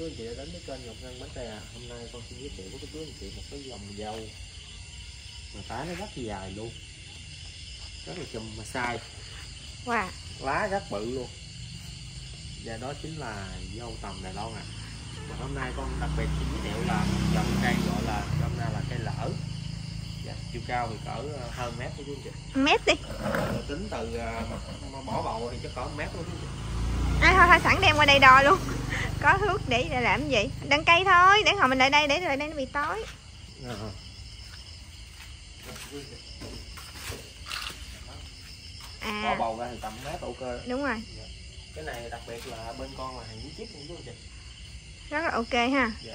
chú anh chị đã đến với kênh Ngọc Ngân Bánh Tre. Hôm nay con xin giới thiệu với chú anh chị một cái dòng dâu mà tán nó rất là dài luôn, rất là chùm mà sai. Wow. Lá rất bự luôn. Và đó chính là dâu tầm Đài Loan à. Và hôm nay con đặc biệt xin giới thiệu là dòng cây gọi là hôm nay là cây lỡ. Dạ, chiều cao thì cỡ hơn mét của chú anh chị. Mét đi. Tính từ bỏ bầu thì chắc cỡ mét luôn chú anh chị. Thôi sẵn đem qua đây đo luôn. Có thước để làm gì? Đăng cây thôi, để hồi mình lại đây, để lại đây nó bị tối. Bỏ bầu ra thì tầm mét ok. Đúng rồi. Dạ. Cái này đặc biệt là bên con là hàng nhí chip luôn chú anh chị. Rất là ok ha. Dạ.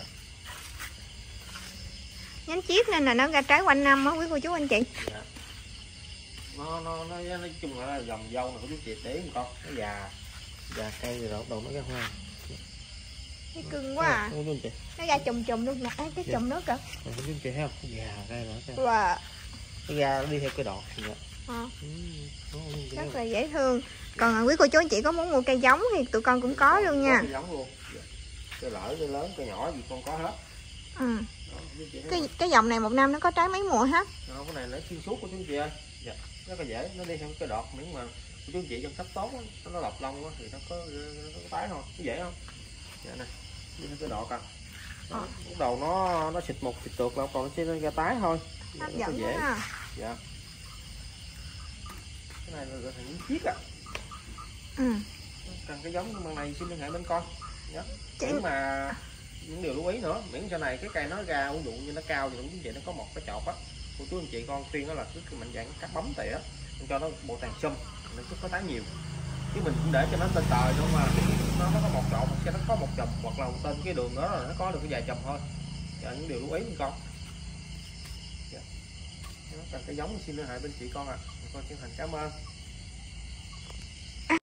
Nhánh chip nên là nó ra trái quanh năm á quý cô chú anh chị. Dạ. Nó nói chung là dòng dâu này của chú chị để ý con nó già cây rồi đầu nó ra hoa. Cái cưng quá à. Nó ra chùm luôn nè, cái chùm đó kìa. Chú anh chị thấy không? Cái gà đây nữa. Wow. Cái gà nó đi theo cái đọt. Dạ. Rất là dễ thương. Còn quý cô chú anh chị có muốn mua cây giống thì tụi con cũng có luôn nha. Cây giống luôn. Dạ. Cây lỡ, cây lớn, cây nhỏ gì con có hết. Ừ. Cái dòng này một năm nó có trái mấy mùa hết. Cái này nó xuyên suốt của chú chị ơi. Dạ. Rất là dễ, nó đi theo cái đọt, miễn mà chú chị chăm sóc tốt nó lọc lông thì nó có tái thôi, nó dễ không? Dạ này, đi theo cái đọt à. Lúc đầu nó xịt một xịt tược là còn nó sẽ ra tái thôi. Hấp dẫn dễ. Ha. Dạ. Cái này là những chiếc à. Cần cái giống bằng này xin liên hệ bên con. Dạ. Miễn mà những điều lưu ý nữa, miễn sau này cái cây nó ra ví dụ như nó cao thì cũng chị nó có một cái chọt á, cô chú anh chị con khuyên đó là cứ mạnh dạn cắt bấm tỉa cho nó bộ tàn xâm nó chút có tái nhiều, chứ mình cũng để cho nó tên trời đâu mà nó có một chọt cho nó có một chùm hoặc là một tên cái đường đó là nó có được cái vài chùm thôi. Dạ, những điều lưu ý bên con. Dạ. Nó cần cái giống xin liên hệ bên chị con à. Con chân thành cảm ơn.